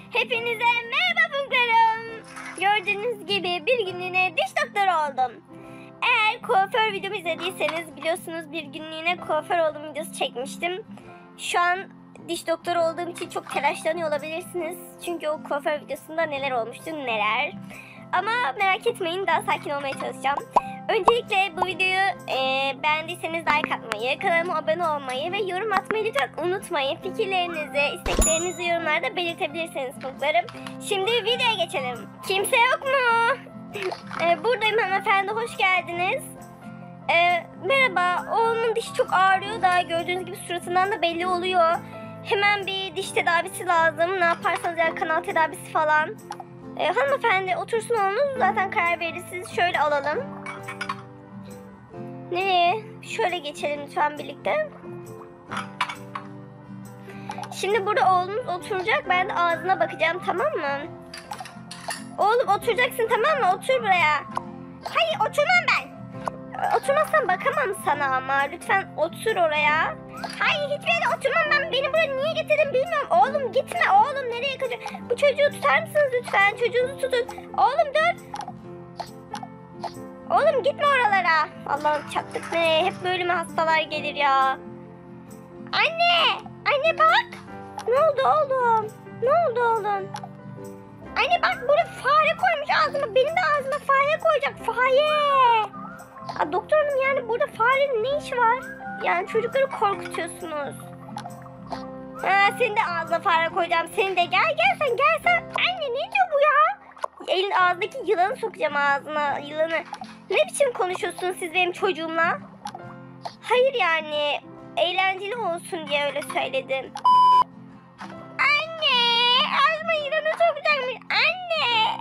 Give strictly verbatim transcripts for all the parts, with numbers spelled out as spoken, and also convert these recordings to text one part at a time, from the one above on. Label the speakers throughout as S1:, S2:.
S1: Hepinize merhaba punklarım. Gördüğünüz gibi bir günlüğüne diş doktoru oldum. Eğer kuaför videomu izlediyseniz biliyorsunuz bir günlüğüne kuaför olduğum videosu çekmiştim. Şu an diş doktoru olduğum için çok telaşlanıyor olabilirsiniz. Çünkü o kuaför videosunda neler olmuştu neler. Ama merak etmeyin, daha sakin olmaya çalışacağım. Öncelikle bu videoyu e, beğendiyseniz like atmayı, kanalıma abone olmayı ve yorum atmayı lütfen unutmayın. Fikirlerinizi, isteklerinizi yorumlarda belirtebilirsiniz punklarım. Şimdi videoya geçelim. Kimse yok mu? e, buradayım hanımefendi, hoş geldiniz. E, merhaba, oğlumun dişi çok ağrıyor da gördüğünüz gibi suratından da belli oluyor. Hemen bir diş tedavisi lazım. Ne yaparsanız yani kanal tedavisi falan. E, hanımefendi otursun oğlunuz, zaten karar verirsiniz. Şöyle alalım. Nereye? Şöyle geçelim lütfen birlikte. Şimdi burada oğlumuz oturacak. Ben de ağzına bakacağım, tamam mı? Oğlum oturacaksın, tamam mı? Otur buraya. Hayır, oturmam ben. Oturmazsan bakamam sana ama. Lütfen otur oraya. Hayır, hiçbir yere oturmam ben. Beni buraya niye getirdin bilmiyorum. Oğlum gitme oğlum, nereye kaçıyorsun? Bu çocuğu tutar mısınız lütfen? Çocuğunuzu tutun. Oğlum dur. Oğlum gitme oralara. Allah'ım çattık ne? Hep böyle mi hastalar gelir ya? Anne! Anne bak! Ne oldu oğlum? Ne oldu oğlum? Anne bak, burada fare koymuş ağzıma. Benim de ağzıma fare koyacak. Fare! Aa, doktor hanım, yani burada farenin ne işi var? Yani çocukları korkutuyorsunuz. Ha, senin de ağzına fare koyacağım. Senin de gel gel sen gel sen. Anne ne diyor bu ya? Elin ağzındaki yılanı sokacağım ağzına, yılanı. Ne biçim konuşuyorsunuz siz benim çocuğumla? Hayır yani eğlenceli olsun diye öyle söyledim. Anne, ağzıma yılanı sokacakmış. Anne.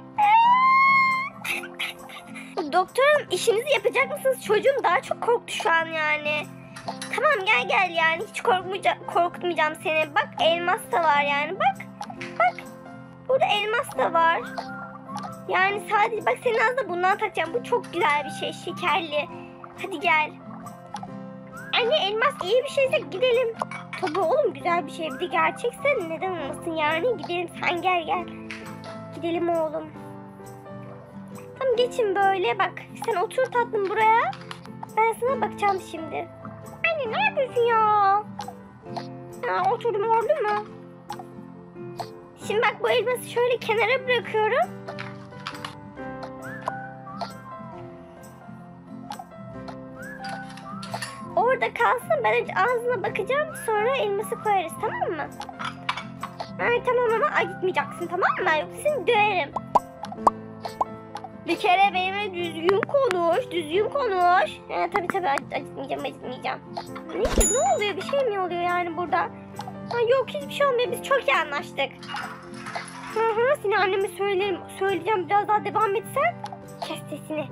S1: Doktorum, işinizi yapacak mısınız? Çocuğum daha çok korktu şu an yani. Tamam gel gel, yani hiç korkmayacağım, korkutmayacağım seni. Bak elmas da var yani, bak. Bak burada elmas da var. Yani sadece bak, senin ağzına bundan takacağım. Bu çok güzel bir şey, şekerli. Hadi gel. Anne elmas iyi bir şeyse gidelim. Tabii oğlum, güzel bir şey. Bir de gerçekse neden olmasın yani. Gidelim, sen gel gel. Gidelim oğlum. Tamam geçin böyle bak. Sen otur tatlım buraya. Ben sana bakacağım şimdi. Anne ne yapıyorsun ya? Ha, oturdum, oldu mu? Şimdi bak, bu elması şöyle kenara bırakıyorum. Orada kalsın, ben önce ağzına bakacağım, sonra elması koyarız, tamam mı? Ay tamam ama acıtmayacaksın, tamam mı? Yoksa seni döverim. Bir kere benimle düzgün konuş, düzgün konuş. Ee, tabii tabii acıtmayacağım, acıtmayacağım. Neyse, ne oluyor, bir şey mi oluyor yani burada? Ha, yok hiçbir şey olmuyor, biz çok iyi anlaştık. Hı hı, seni anneme söylerim, söyleyeceğim, biraz daha devam etsen. Kes sesini.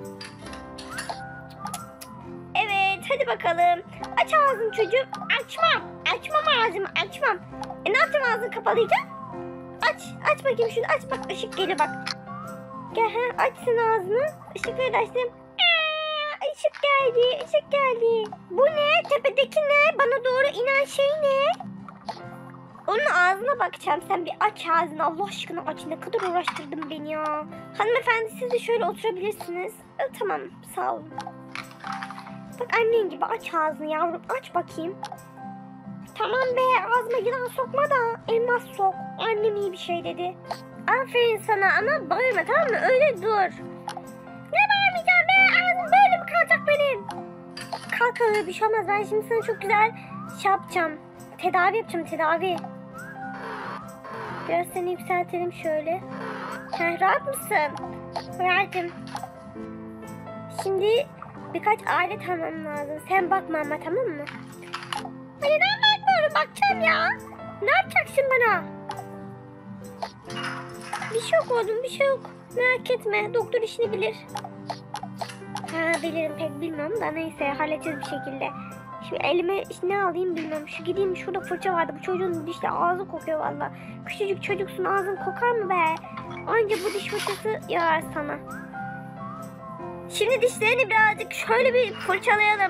S1: Hadi bakalım. Aç ağzını çocuğum. Açmam. Açmam ağzımı. Açmam. E ne yapacağım, ağzını kapalıyken? Aç. Aç bakayım şunu. Aç bak, ışık geliyor bak. Gel ha. Aç sen ağzını. Işıkları da açtım. Aa, ışık geldi. Işık geldi. Bu ne? Tepedeki ne? Bana doğru inen şey ne? Onun ağzına bakacağım. Sen bir aç ağzını. Allah aşkına aç. Ne kadar uğraştırdın beni ya. Hanımefendi, siz de şöyle oturabilirsiniz. E, tamam. Sağ olun. Bak annen gibi aç ağzını yavrum, aç bakayım. Tamam be, ağzıma yılan sokma da elmas sok. Annem iyi bir şey dedi. Aferin sana ama bağırma, tamam mı? Öyle dur. Ne bağırmayacağım be, ağzım böyle mi kalacak benim? Kalk öyle, bir şey olmaz. Ben şimdi sana çok güzel şey yapacağım. Tedavi yapacağım, tedavi. Biraz seni yükseltelim şöyle. Heh, rahat mısın? Rahatım. Şimdi birkaç alet almam lazım. Sen bakma ama, tamam mı? Hani neden bakmıyorum? Bakacağım ya. Ne yapacaksın bana? Bir şey yok oğlum, bir şey yok. Merak etme, doktor işini bilir. Ha, bilirim, pek bilmiyorum da neyse, halledeceğiz bir şekilde. Şimdi elime ne alayım bilmiyorum. Şu gideyim, şurada fırça vardı. Bu çocuğun dişle ağzı kokuyor valla. Küçücük çocuksun, ağzın kokar mı be? Anca bu diş fırçası yarar sana. Şimdi dişlerini birazcık şöyle bir fırçalayalım.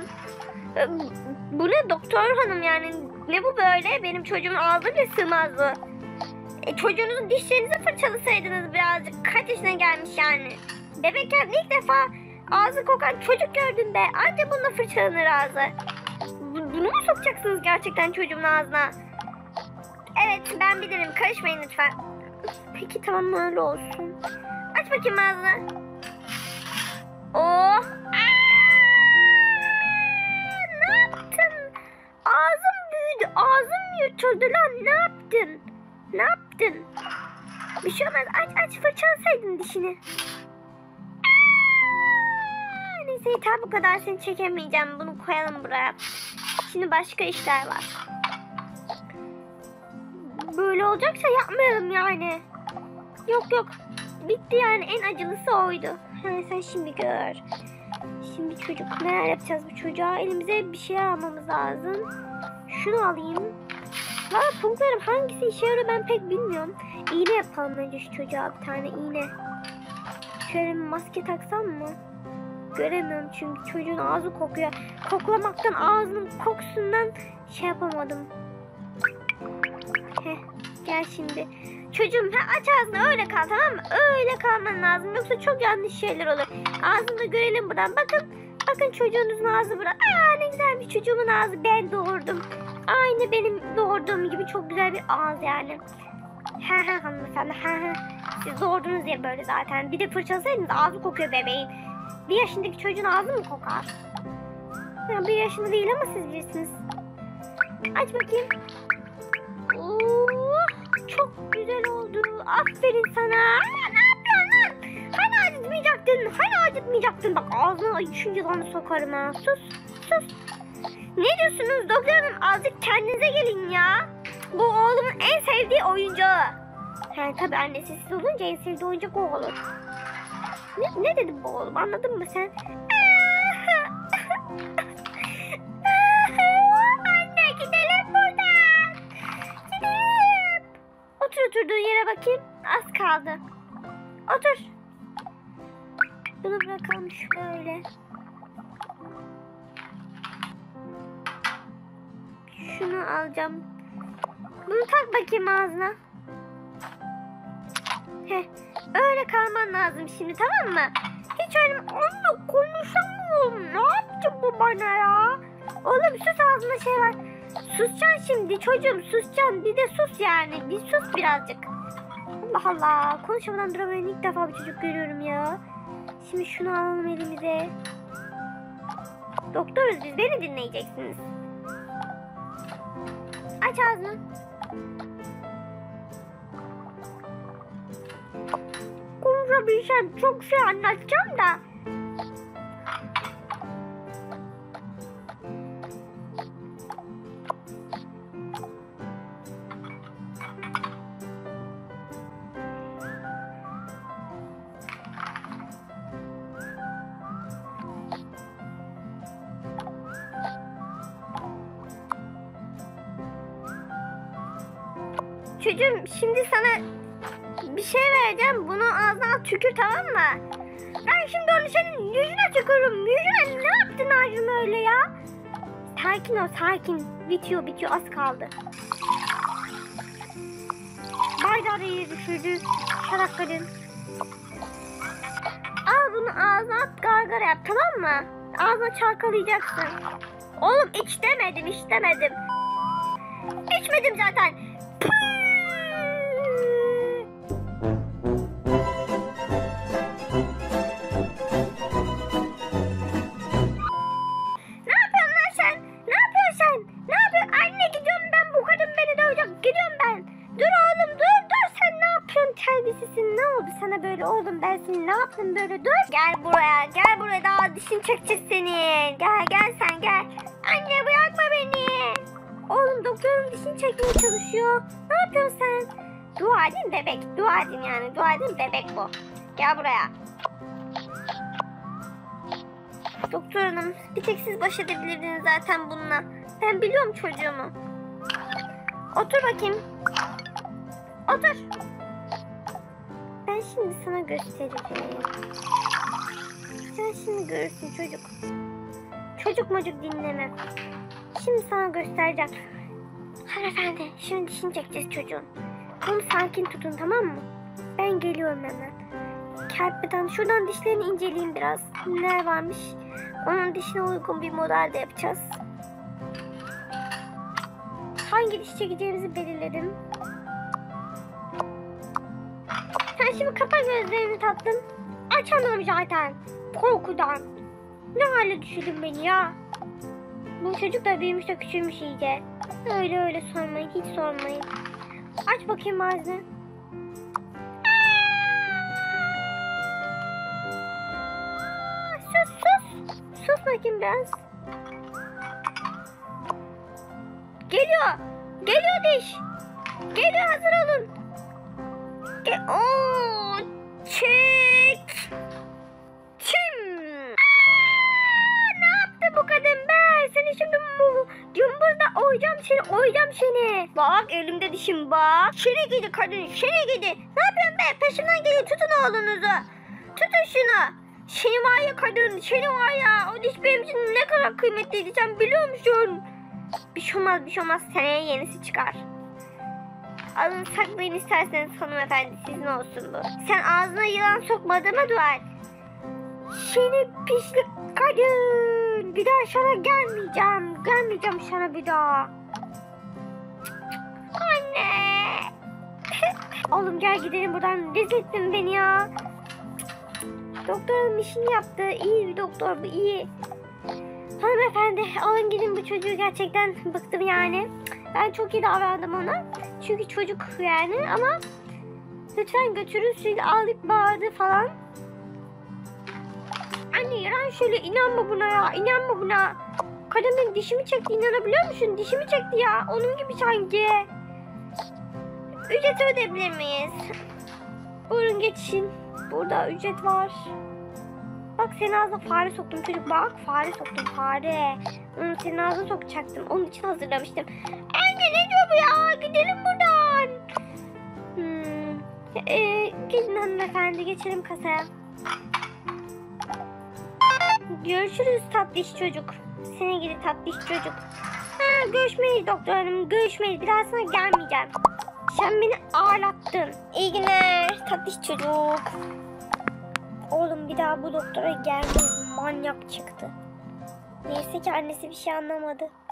S1: Bu ne doktor hanım yani? Ne bu böyle? Benim çocuğumun ağzına bile sığmaz bu. E, E, çocuğunuzun dişlerinizi fırçalasaydınız birazcık. Kaç yaşına gelmiş yani. Bebekken ilk defa ağzı kokan çocuk gördüm be. Anca bununla fırçalanır ağzı. Bu- Bunu mu sokacaksınız gerçekten çocuğumun ağzına? Evet, ben bilirim. Karışmayın lütfen. Peki tamam, öyle olsun. Aç bakayım ağzını. Oh! Aa! Ne yaptın? Ağzım büyüdü. Ağzım yutuldu lan. Ne yaptın? Ne yaptın? Bir şey olmaz. Aç aç, fırçalasaydın dişini. Aa! Neyse yeter, bu kadar seni çekemeyeceğim. Bunu koyalım buraya. Şimdi başka işler var. Böyle olacaksa yapmayalım yani. Yok yok. Bitti yani, en acılısı oydu. Ha, sen şimdi gör. Şimdi çocuk, neler yapacağız bu çocuğa? Elimize bir şeyler almamız lazım. Şunu alayım. Valla punklarım hangisi işe yarıyor ben pek bilmiyorum. İğne yapalım önce şu çocuğa, bir tane iğne. Şöyle bir maske taksam mı? Göremiyorum çünkü çocuğun ağzı kokuyor. Koklamaktan ağzının kokusundan şey yapamadım. Heh, gel şimdi. Çocuğum, ha, aç ağzını, öyle kal, tamam mı? Öyle kalman lazım, yoksa çok yanlış şeyler olur. Ağzını da görelim buradan. Bakın, bakın çocuğunuzun ağzı burada. Aa, ne güzelmiş çocuğumun ağzı, ben doğurdum. Aynı benim doğurduğum gibi çok güzel bir ağız yani. Ha ha hanımefendi, ha ha. Siz doğurdunuz ya böyle zaten. Bir de fırçalasaydınız, ağzı kokuyor bebeğin. Bir yaşındaki çocuğun ağzı mı kokar? Ya, bir yaşında değil ama siz bilirsiniz. Aç bakayım. Oo, çok güzel oldu. Aferin sana. Aa, ne yapıyorsun lan? Hani acıtmayacaktın? Hani acıtmayacaktın? Bak ağzına şu yılanı sokarım ha. Sus. Sus. Ne diyorsunuz doktor hanım? Azıcık kendinize gelin ya. Bu oğlumun en sevdiği oyuncağı. Yani tabii annesi siz olunca en sevdiği oyuncak o olur. Ne, ne dedi bu oğlum? Anladın mı sen? Anne, gidelim buradan. Gidelim. Otur oturduğun yere bakayım. Az kaldı. Otur. Bunu bırakalım şöyle. Şunu alacağım. Bunu tak bakayım ağzına. Heh, öyle kalman lazım şimdi, tamam mı? Hiç öyle onunla konuşamıyorum. Ne yaptı bu bana ya? Oğlum sus, ağzında şey var. Susacaksın şimdi çocuğum, susacaksın. Bir de sus yani. Bir sus birazcık. Allah Allah. Konuşamadan duramayan ilk defa bir çocuk görüyorum ya. Şimdi şunu alalım elimize. Doktoruz biz, beni dinleyeceksiniz. Aç ağzını. Konuşabilsem çok şey anlatacağım da. Çocuğum, şimdi sana bir şey vereceğim. Bunu ağzına tükür, tamam mı? Ben şimdi onu senin yüzüne tükürürüm. Yüzüne ne yaptın ağzım öyle ya? Sakin ol, sakin. Bitiyor bitiyor, az kaldı. Bardağı yere düşürdü. Şarak kadın. Al bunu ağzına at, gargara yap, tamam mı? Ağzına çalkalayacaksın. Oğlum iç demedim, iç demedim. İçmedim zaten. Ne oldu sana böyle oğlum, ben seni ne yaptım böyle? Dur, gel buraya, gel buraya, daha dişini çekeceğiz senin. Gel gel sen gel. Anne bırakma beni. Oğlum doktorun dişini çekmeye çalışıyor. Ne yapıyorsun sen? Dua edin bebek, dua edin yani, dua edin bebek bu. Gel buraya. Doktor hanım, bir tek siz baş edebilirdiniz zaten bununla. Ben biliyorum çocuğumu. Otur bakayım. Otur. Ben şimdi sana göstereceğim. Sen şimdi görürsün çocuk. Çocuk mocuk dinleme. Şimdi sana göstereceğim. Hanımefendi, şimdi dişini çekeceğiz çocuğun. Onu sakin tutun, tamam mı? Ben geliyorum hemen. Kerpeten şuradan dişlerini inceleyeyim biraz. Ne varmış? Onun dişine uygun bir model de yapacağız. Hangi diş çekeceğimizi belirledim. Sen şimdi kapa gözlerini tatlım. Açamam zaten. Korkudan. Ne hale düşürdün beni ya? Bu çocuk da büyümüş de küçülmüş iyice. Öyle öyle sormayın. Hiç sormayın. Aç bakayım ağzını. Sus sus. Sus bakayım biraz. Geliyor. Geliyor diş. Geliyor, hazır olun. Gel. Oo, çek. Çim. Aa, ne yaptı bu kadın be? Seni şimdi bu cımbızla oyacağım seni, oyacağım seni. Bak elimde dişim bak. Şene gidi kadın, şene gidi. Ne yapıyorsun be? Peşimden geliyor. Tutun oğlunuzu. Tutun şunu. Seni var ya kadın, seni var ya. O diş benim için ne kadar kıymetliydi, sen biliyor musun? Bir şey olmaz, bir şey olmaz. Seneye yenisi çıkar. Alın saklayın isterseniz hanımefendi, sizin olsun bu. Sen ağzına yılan sokmadığıma dua et. Seni pislik kadın. Bir daha sana gelmeyeceğim. Gelmeyeceğim sana bir daha. Anne. Oğlum gel gidelim buradan. Rezil ettin beni ya. Doktorun işini yaptı. İyi bir doktor bu, iyi. Hanımefendi alın gidin, bu çocuğu gerçekten bıktım yani. Ben çok iyi davrandım ona. Çünkü çocuk yani, ama lütfen götürün, sürekli ağlayıp bağırdı falan. Anne yalan şöyle, inanma buna ya, inanma buna. Kadın benim dişimi çekti, inanabiliyor musun? Dişimi çekti ya, onun gibi sanki. Ücret ödeyebilir miyiz? Buyurun geçin. Burada ücret var. Bak senin ağzına fare soktum çocuk, bak fare soktum, fare. Onu senin ağzına sokacaktım, onun için hazırlamıştım. Anne ne diyor bu ya, gidelim buradan. Hmm. Ee, gelin hanımefendi, geçelim kasaya. Görüşürüz tatlış çocuk. Seni gidi tatlış çocuk. Ha, görüşmeyiz doktor hanım, görüşmeyiz, bir daha sana gelmeyeceğim. Sen beni ağlattın. İyi günler tatlış çocuk. Oğlum bir daha bu doktora gelmeyiz, manyak çıktı. Neyse ki annesi bir şey anlamadı.